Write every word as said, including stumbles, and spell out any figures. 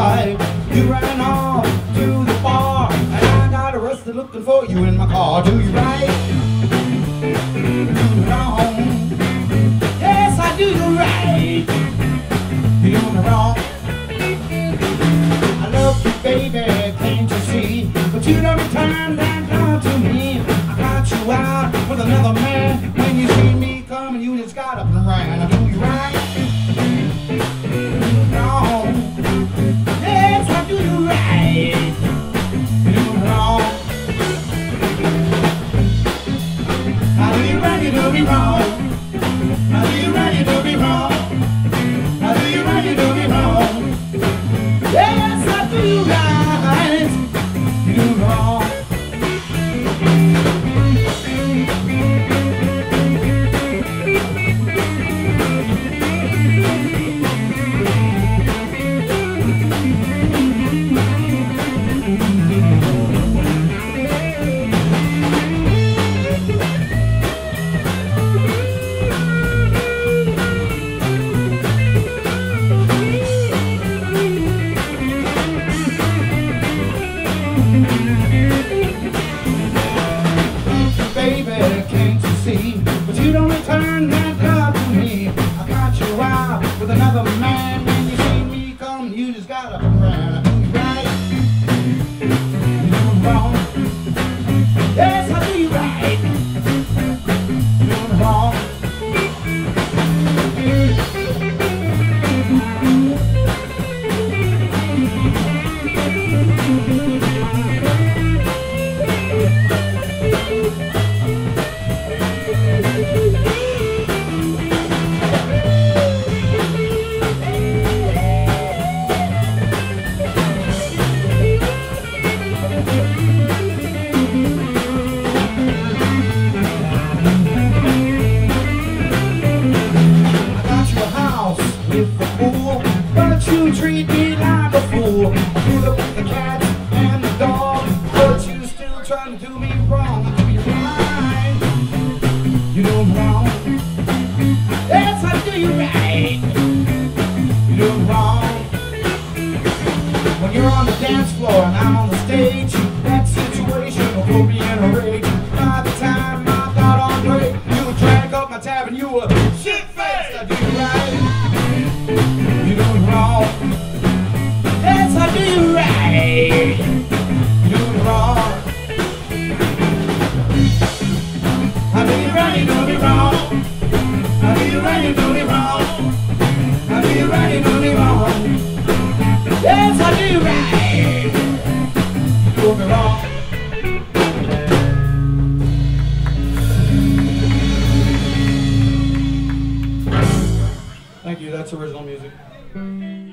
right. You ran off to the bar, and I got arrested looking for you in my car. Do you right? Do you wrong? Yes, I do you right. You do me wrong. I love you, baby, can't you see? But you don't return that love to me. I got you out with another man. When you see me coming, you just got up and ran. I do you right? Wrong. Yes, I do you right. You do me wrong. How do you right? You do me wrong. How do you right? You do me wrong. How do you right? You do me wrong. Yes, I do you right. You do me wrong. Baby, can't you see? But you don't return that love to me. I got you out with another man. When you see me come, you just got up and ran. I do you right. You do me wrong. Yes, I do you right. You do me wrong. With the pool, but you treat me like a fool. You look at the cat and the dog, but you still trying to do me wrong. Do you right? You do me wrong. Yes, I do you right. You do me wrong. When you're on the dance floor and I'm on the stage, that situation will put me in a rage. By the time I got on break, you drank up my tab and you were shit-faced. I do you right. You do me wrong. Yes, I do you right. You do me wrong. I do you right, you do me wrong. I do you right, you do me wrong. I do you right, you do me wrong. Yes, I do you right. You do me wrong. Thank you, that's original music.